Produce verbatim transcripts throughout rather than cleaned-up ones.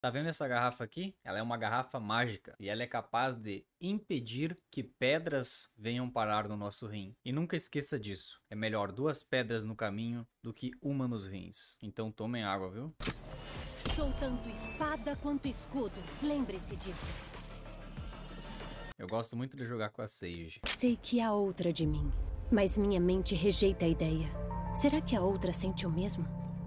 Tá vendo essa garrafa aqui? Ela é uma garrafa mágica e ela é capaz de impedir que pedras venham parar no nosso rim. E nunca esqueça disso. É melhor duas pedras no caminho do que uma nos rins. Então tomem água, viu? Sou tanto espada quanto escudo. Lembre-se disso. Eu gosto muito de jogar com a Sage. Sei que há outra de mim, mas minha mente rejeita a ideia. Será que a outra sente o mesmo?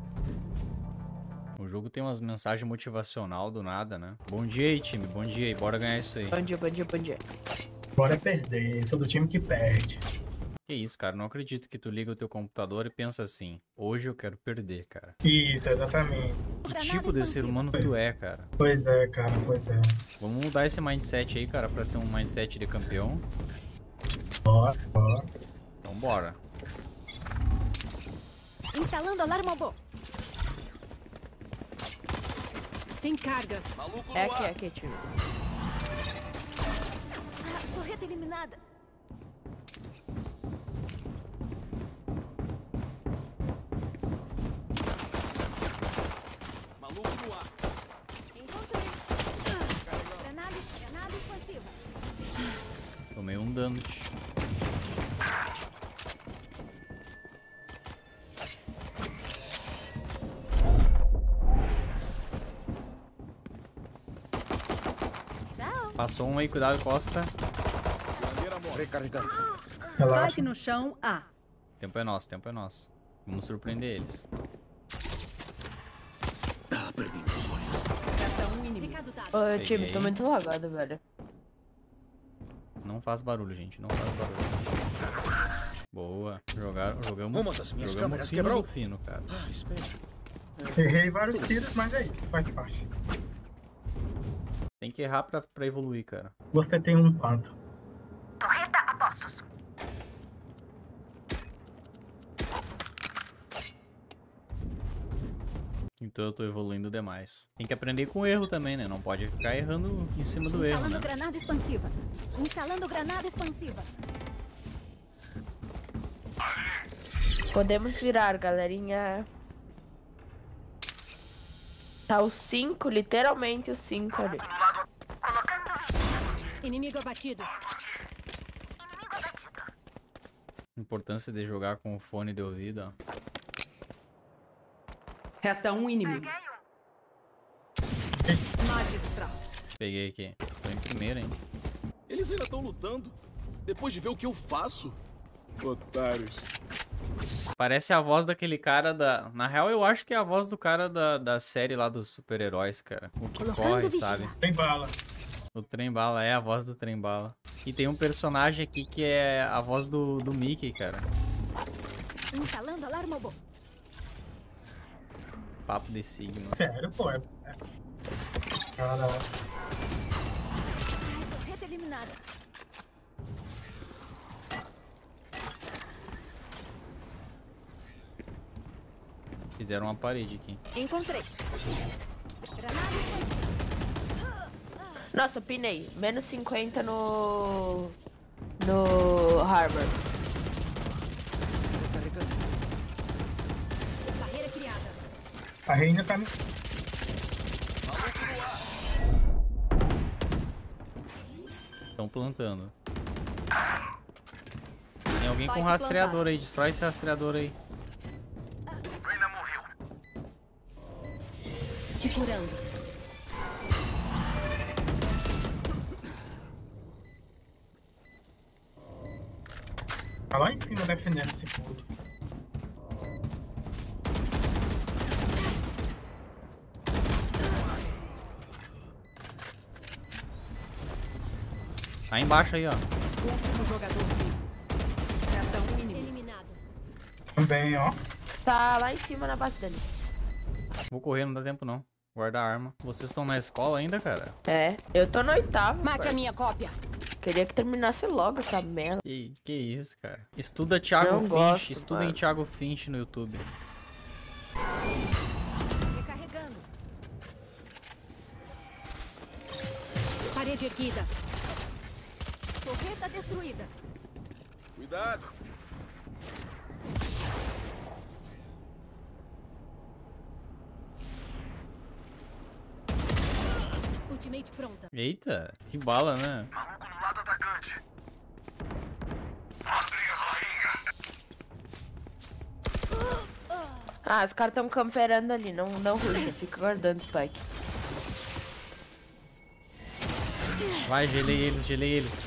O jogo tem umas mensagens motivacional do nada, né? Bom dia aí, time. Bom dia aí. Bora ganhar isso aí. Bom dia, bom dia, bom dia. Bora perder. Sou do time que perde. Que isso, cara. Não acredito que tu liga o teu computador e pensa assim: hoje eu quero perder, cara. Isso, exatamente. Que tipo de ser humano tu é, cara? Pois é, cara, pois é. Vamos mudar esse mindset aí, cara, pra ser um mindset de campeão. Bora, bora. Então bora. Instalando alarme robô. Sem cargas. É aqui, é aqui, tio. Ah, torreta eliminada. Maluco no ar. Encontrei. Granada, granada expansiva. Tomei um damage. Tchau. Passou um aí, cuidado, Costa. Recarregando. Relaxa. Spike no chão, A. Tempo é nosso, tempo é nosso. Vamos surpreender eles. Ah, perdi meus olhos. Gasta um inimigo. Recado dado. Ô, Peguei. time, tô muito lagado, velho. Não faz barulho, gente. Não faz barulho. Boa. Jogar, jogamos. Uma das minhas jogamos câmeras fino quebrou. do fino, cara. Ah, espera. Errei vários tiros, mas é isso, faz parte. Tem que errar pra, pra evoluir, cara. Você tem um ponto. Torreta a postos. Então eu tô evoluindo demais. Tem que aprender com erro também, né? Não pode ficar errando em cima do erro, Instalando né? granada expansiva. Instalando granada expansiva. Podemos virar, galerinha. Tá os cinco, literalmente os cinco ali. Colocando vigia. Inimigo abatido. Inimigo abatido. Importância de jogar com o fone de ouvido, ó. Resta um inimigo. Peguei um. Magistral. Peguei aqui. Tô em primeiro, hein? Eles ainda estão lutando. Depois de ver o que eu faço. Otários. Parece a voz daquele cara da... Na real, eu acho que é a voz do cara da, da série lá dos super-heróis, cara. O que Colocando corre, vigia. sabe? Tem bala. O Trem-Bala, é a voz do Trem-Bala. E tem um personagem aqui que é a voz do, do Mickey, cara. Instalando alarme robô. Papo de Sigma. Sério, pô. É... é- Cara, Torreta eliminada. Fizeram uma parede aqui. Encontrei. Granada expansiva. Nossa, pinei. Menos cinquenta no... No Harbor. Recarregando. Barreira criada. a reina tá... Maluco no ar. Estão plantando. Tem alguém com Spike rastreador plantado. aí. Destrói esse rastreador aí. Reina morreu. Te curando. Tá lá em cima defendendo esse puto. Tá embaixo aí, ó. Último jogador vivo. Resta um inimigo. Eliminado. Também, ó. Tá lá em cima na base deles. Vou correr, não dá tempo não. Guarda a arma. Vocês estão na escola ainda, cara? É, eu tô no oitavo. Mate a parça. minha cópia. Queria que terminasse logo essa merda. Que, que isso, cara. Estuda Thiago Não Finch. gosto, Estuda mano. em Thiago Finch no YouTube. Recarregando. Parede erguida. Torreta destruída. Cuidado. Ultimate pronta. Eita, que bala, né? Maluco no lado atacante. Matei a rainha. Ah, os caras estão camperando ali, não, não ruxa, fica guardando Spike. Vai, gelei eles, gelei eles.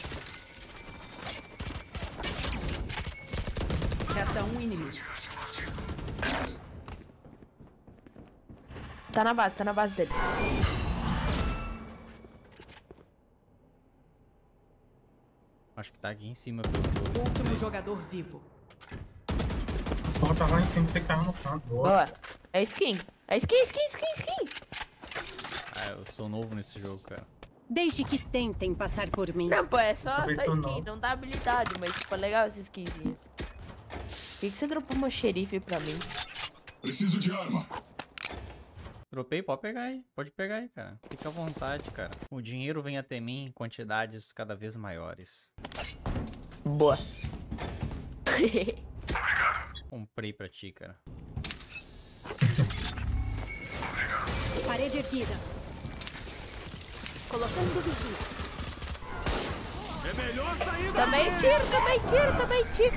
Resta um inimigo. Tá na base, tá na base deles. Acho que tá aqui em cima. Pelo que eu Último sei. jogador vivo. Porra, tava lá em cima, você que tava no canto. Boa. Boa. É skin. É skin, skin, skin, skin. Ah, eu sou novo nesse jogo, cara. Deixe que tentem passar por mim. Não, pô, é só, Talvez só eu skin, não. não dá habilidade, mas tipo, é legal essa skinzinha. Por que, que você dropou uma xerife pra mim? Preciso de arma. Dropei, pode pegar aí. Pode pegar aí, cara. Fica à vontade, cara. O dinheiro vem até mim em quantidades cada vez maiores. Boa. Comprei pra ti, cara. Parede erguida. Colocando vigia. É melhor sair da... Também tiro, também tiro, também tiro.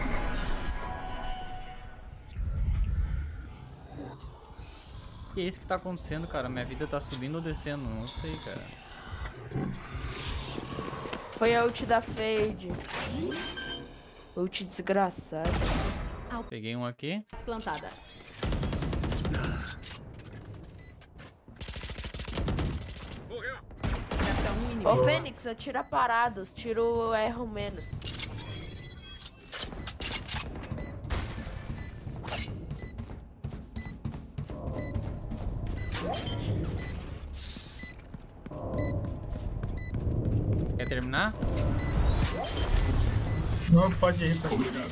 Que é isso que tá acontecendo, cara? Minha vida tá subindo ou descendo? Não sei, cara. Foi a ult da Fade. Ult desgraçada. Peguei um aqui. Plantada. Resta um inimigo. Ô, Fênix, atira parados, tiro erro menos. Quer terminar? Não, pode ir, pode ir. Obrigado.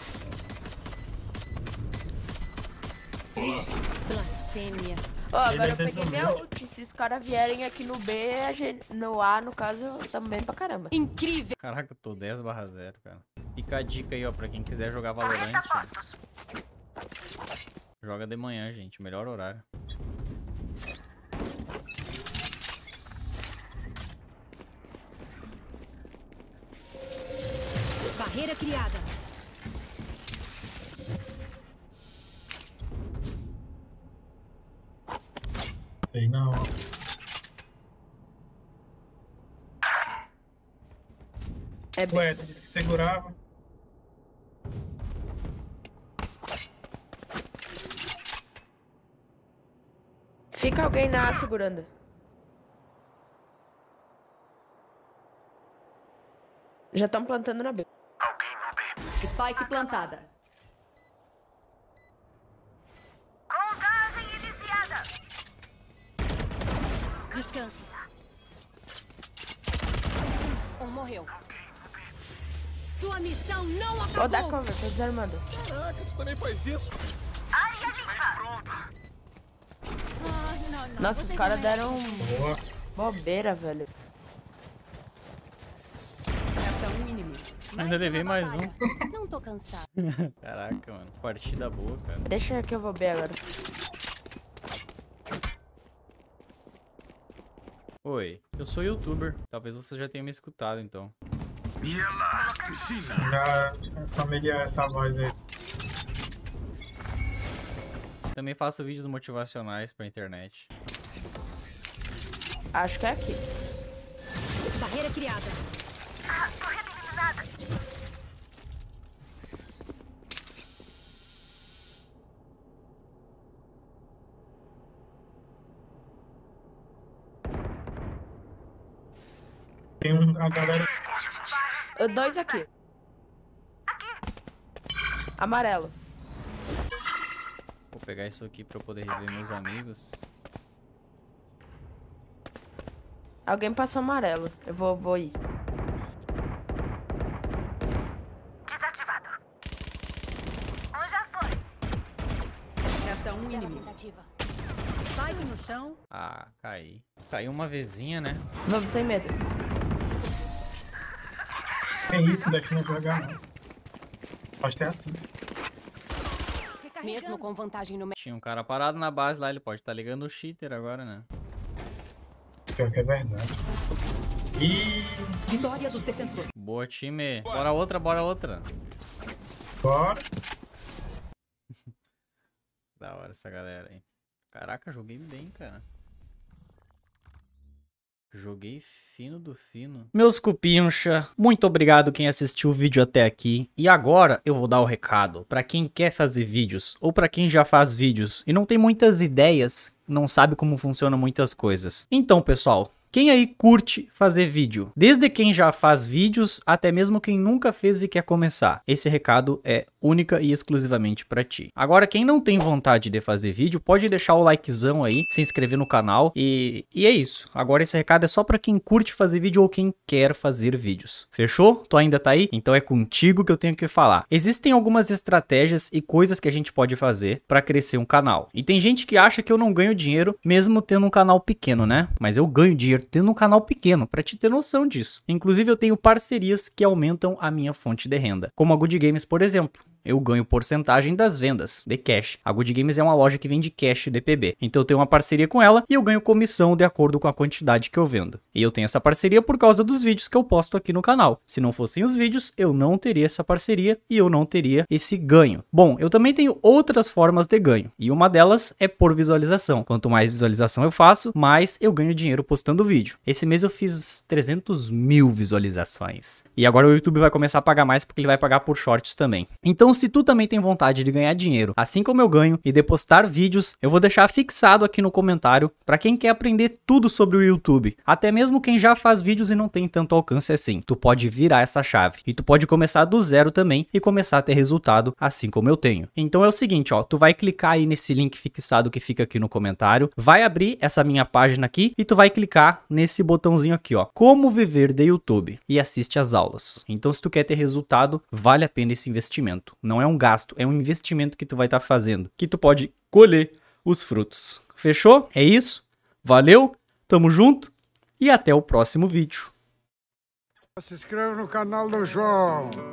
Olá. Blasfêmia. Ó, agora Ele eu peguei minha resolveu. ult. Se os caras vierem aqui no B, a gente, no A, no caso, eu também pra caramba. Incrível. Caraca, eu tô dez barra zero, cara. Fica a dica aí, ó, pra quem quiser jogar Torreta Valorant. a postos. Joga de manhã, gente. Melhor horário. Barreira criada. Sei não. É bem. Ué, tu disse que segurava. Fica alguém na A segurando. Já estão plantando na B. Alguém no B. Spike plantada. Contagem iniciada. Descanse. Um morreu. Sua missão não Vou dar acabou. cover, tô desarmando. Caraca, tu também faz isso? Área limpa. Ah, não, não. Nossa, os Vocês caras não deram Boa. bobeira, velho. Resta um inimigo. Ainda levei uma mais batalha. um. Não tô cansado. Caraca, mano. Partida boa, cara. Deixa que eu vou B agora. Oi, eu sou youtuber. Talvez você já tenha me escutado, então. E ela? Cristina. Já familiar essa voz aí. Também faço vídeos motivacionais pra internet. Acho que é aqui. Barreira criada. Ah, torreta eliminada. Tem um, a galera. Uh, Dois aqui. Amarelo. Vou pegar isso aqui pra eu poder rever meus amigos. Alguém passou amarelo. Eu vou, vou ir. Desativado. Um já foi. Resta um Bela inimigo. tentativa. Spike no chão. Ah, caí. Caiu uma vezinha, né? Vamos sem medo. Tem isso, daqui não jogar não. Pode ter assim. Mesmo com vantagem no Tinha um cara parado na base lá, ele pode estar ligando o cheater agora, né? Pior que é verdade. E... Vitória dos defensores. Boa, time. Bora outra, bora outra. Bora. Da hora essa galera aí. Caraca, joguei bem, cara. Joguei fino do fino. Meus cupincha, muito obrigado quem assistiu o vídeo até aqui. E agora eu vou dar o recado pra quem quer fazer vídeos ou pra quem já faz vídeos e não tem muitas ideias, não sabe como funcionam muitas coisas. Então, pessoal, quem aí curte fazer vídeo? Desde quem já faz vídeos até mesmo quem nunca fez e quer começar. Esse recado é única e exclusivamente pra ti. Agora, quem não tem vontade de fazer vídeo, pode deixar o likezão aí, se inscrever no canal e, e é isso. Agora esse recado é só pra quem curte fazer vídeo ou quem quer fazer vídeos. Fechou? Tu ainda tá aí? Então é contigo que eu tenho que falar. Existem algumas estratégias e coisas que a gente pode fazer pra crescer um canal. E tem gente que acha que eu não ganho dinheiro mesmo tendo um canal pequeno, né? Mas eu ganho dinheiro tendo um canal pequeno, pra te ter noção disso. Inclusive eu tenho parcerias que aumentam a minha fonte de renda, como a Good Games, por exemplo. Eu ganho porcentagem das vendas de cash. A Good Games é uma loja que vende cash de P B. Então eu tenho uma parceria com ela e eu ganho comissão de acordo com a quantidade que eu vendo. E eu tenho essa parceria por causa dos vídeos que eu posto aqui no canal. Se não fossem os vídeos, eu não teria essa parceria e eu não teria esse ganho. Bom, eu também tenho outras formas de ganho. E uma delas é por visualização. Quanto mais visualização eu faço, mais eu ganho dinheiro postando vídeo. Esse mês eu fiz trezentos mil visualizações. E agora o YouTube vai começar a pagar mais porque ele vai pagar por shorts também. Então, se tu também tem vontade de ganhar dinheiro, assim como eu ganho, e de postar vídeos, eu vou deixar fixado aqui no comentário para quem quer aprender tudo sobre o YouTube. Até mesmo quem já faz vídeos e não tem tanto alcance assim. Tu pode virar essa chave. E tu pode começar do zero também e começar a ter resultado assim como eu tenho. Então é o seguinte, ó, tu vai clicar aí nesse link fixado que fica aqui no comentário, vai abrir essa minha página aqui e tu vai clicar nesse botãozinho aqui, ó, como viver de YouTube, e assiste às aulas. Então se tu quer ter resultado, vale a pena esse investimento. Não é um gasto, é um investimento que tu vai estar fazendo, que tu pode colher os frutos. Fechou? É isso? Valeu, tamo junto e até o próximo vídeo. Se inscreva no canal do João.